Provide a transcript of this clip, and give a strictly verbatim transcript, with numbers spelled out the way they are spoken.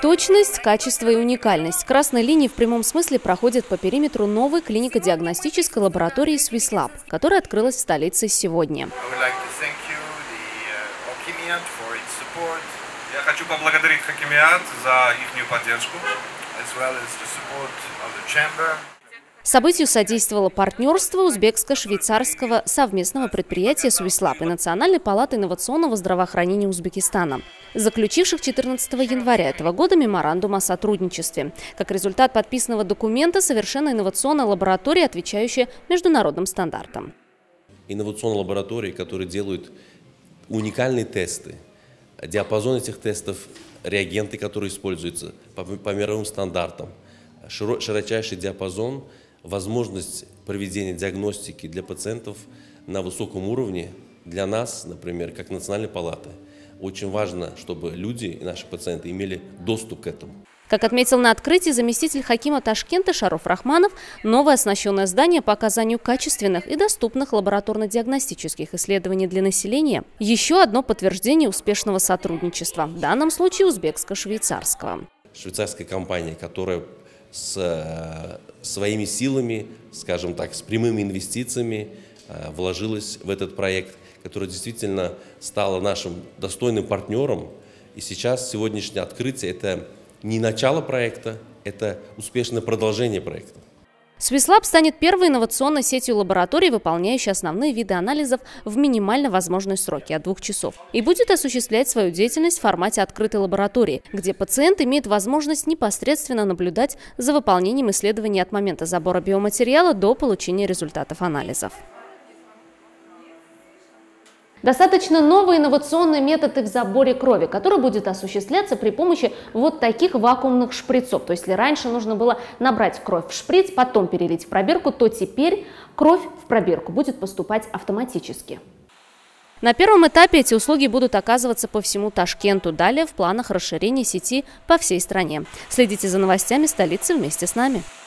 Точность, качество и уникальность. Красной линией в прямом смысле проходит по периметру новой клинико-диагностической лаборатории Swisslab, которая открылась в столице сегодня. Я хочу поблагодарить Хакимиат за их поддержку. Событию содействовало партнерство узбекско-швейцарского совместного предприятия Swisslab и Национальной палаты инновационного здравоохранения Узбекистана, заключивших четырнадцатого января этого года меморандум о сотрудничестве. Как результат подписанного документа совершена инновационная лаборатория, отвечающая международным стандартам. Инновационные лаборатории, которые делают уникальные тесты, диапазон этих тестов, реагенты, которые используются по, по мировым стандартам, широчайший диапазон, возможность проведения диагностики для пациентов на высоком уровне для нас, например, как Национальной палаты. Очень важно, чтобы люди и наши пациенты имели доступ к этому. Как отметил на открытии заместитель хакима Ташкента Шаруф Рахманов, новое оснащенное здание по оказанию качественных и доступных лабораторно-диагностических исследований для населения – еще одно подтверждение успешного сотрудничества, в данном случае узбекско-швейцарского. Швейцарская компания, которая с своими силами, скажем так, с прямыми инвестициями вложилась в этот проект, который действительно стал нашим достойным партнером. И сейчас сегодняшнее открытие – это не начало проекта, это успешное продолжение проекта. Swisslab станет первой инновационной сетью лабораторий, выполняющей основные виды анализов в минимально возможные сроки от двух часов. И будет осуществлять свою деятельность в формате открытой лаборатории, где пациент имеет возможность непосредственно наблюдать за выполнением исследований от момента забора биоматериала до получения результатов анализов. Достаточно новый инновационный метод в заборе крови, который будет осуществляться при помощи вот таких вакуумных шприцов. То есть, если раньше нужно было набрать кровь в шприц, потом перелить в пробирку, то теперь кровь в пробирку будет поступать автоматически. На первом этапе эти услуги будут оказываться по всему Ташкенту. Далее в планах расширения сети по всей стране. Следите за новостями столицы вместе с нами.